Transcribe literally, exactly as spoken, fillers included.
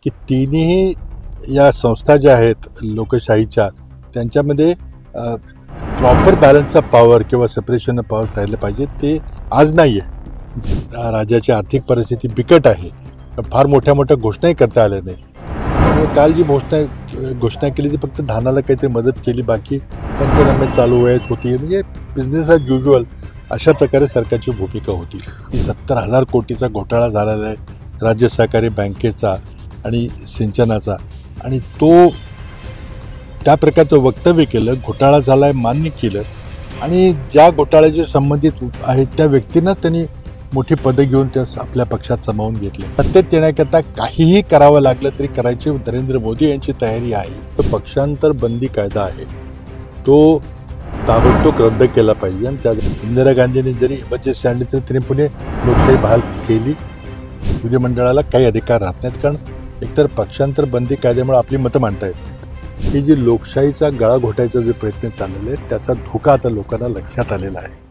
की तिन्ही या संस्था ज्या आहेत लोकशाहीच्या त्यांच्यामध्ये प्रॉपर बॅलन्स ऑफ पॉवर किंवा सेपरेशन ऑफ पॉवर राहिलं पाहिजे. ते आज नाही आहे. राज्याची आर्थिक परिस्थिती बिकट आहे. फार मोठ्या मोठ्या घोषणाही करता आल्या नाही. त्यामुळे काल जी घोषणा घोषणा केली ती फक्त धानाला काहीतरी मदत केली, बाकी पंचनामे चालू वेळेत होती. म्हणजे बिझनेस ॲज युज्युअल अशा प्रकारे सरकारची भूमिका होती. सत्तर हजार कोटीचा घोटाळा झालेला आहे राज्य सहकारी बँकेचा आणि सिंचनाचा, आणि तो त्या प्रकारचं वक्तव्य केलं, घोटाळा झाला आहे मान्य केलं, आणि ज्या घोटाळ्याशी संबंधित आहेत त्या व्यक्तींना त्यांनी मोठी पदं घेऊन त्या आपल्या पक्षात सामावून घेतले. सत्तेत येण्याकरता काहीही करावं लागलं तरी करायची नरेंद्र मोदी यांची तयारी आहे. तर पक्षांतर बंदी कायदा आहे तो ताबडतोब रद्द केला पाहिजे. आणि त्या इंदिरा गांधींनी जरी इमर्जन्सी आणली तरी त्यांनी पुणे लोकशाही बहाल केली. विधिमंडळाला काही अधिकार राहत नाहीत, कारण एकतर पक्षांतर बंदी कायद्यामुळे आपली मतं मांडता येत नाहीत. ही जी लोकशाहीचा गळा घोटायचा जे प्रयत्न चाललेले आहेत त्याचा धोका आता लोकांना लक्षात आलेला आहे.